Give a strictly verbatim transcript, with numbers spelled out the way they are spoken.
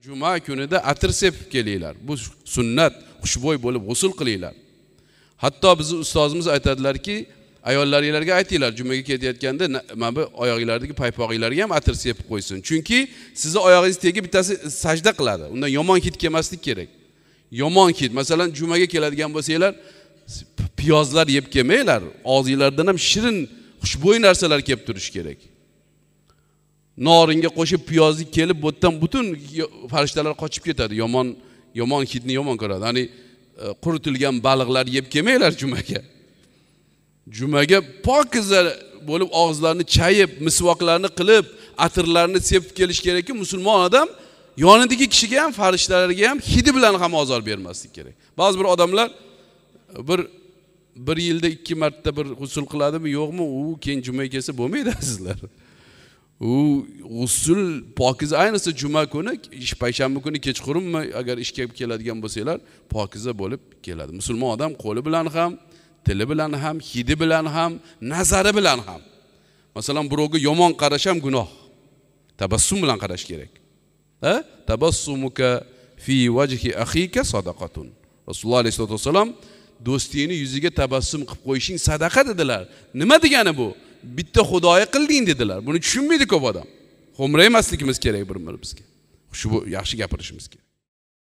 Juma kunida atir sepib kelinglar. Bu sunnat, xushbo'y bo'lib g'usl qilinglar. Hatto bizning ustozimiz aytadilarki, ayollaringizga aytinglar, jumaga ketayotganda mana bu oyoqlaringizga, paypog'inglarga ham atir sepib qo'ysin. Chunki sizni oyog'ingiz tegi bittasi sajda qiladi. Undan yomon hid kelmaslik kerak. Yomon hid, masalan, jumaga keladigan bo'lsanglar, piyozlar yeb kelmanglar. Og'zingizlardan ham shirin, xushbo'y narsalar kelib turish kerak. Noringa qo'shib piyozni kelib, botdan butun farishtalar qochib ketadi. Yomon yomon hidni yomon ko'radi. Ya'ni quritilgan baliqlar yeb kelmanglar jumaga. Jumaga pokiza bo'lib og'izlarini chayib, misvoqlarni qilib, atirlarni sepib kelish kerakki, musulmon odam yonidagi kishiga ham, farishtalarga ham hidi bilan ham ozor bermaslik kerak. Ba'zi bir odamlar bir bir yilda ikki marta bir g'usl qiladimi, yo'qmi, u keyin jumaga kelsa bo'lmaydi sizlar. U g'usl pokiza, ayniqsa juma kuni, payshanba kuni kechqurunmi agar ishga keladigan bo'lsanglar, pokiza bo'lib keladi. Musulmon odam qo'li bilan ham, tili bilan ham, hidi bilan ham, nazari bilan ham. Masalan, birovga yomon qarash ham gunoh. Tabassum bilan qarash kerak. Ha? Tabassumuka fi wajhi akhika sadaqatun. Rasululloh alayhisolatu vasallam do'stingni yuziga tabassum qilib qo'yishing sadaqa dedilar. Nima degani bu? Bitta xudoya qilding dedilar. Buni tushunmaydi ko'p odam. Xo'mraymasligimiz kerak bir-birimizga. Shu yaxshi gapirishimiz kerak.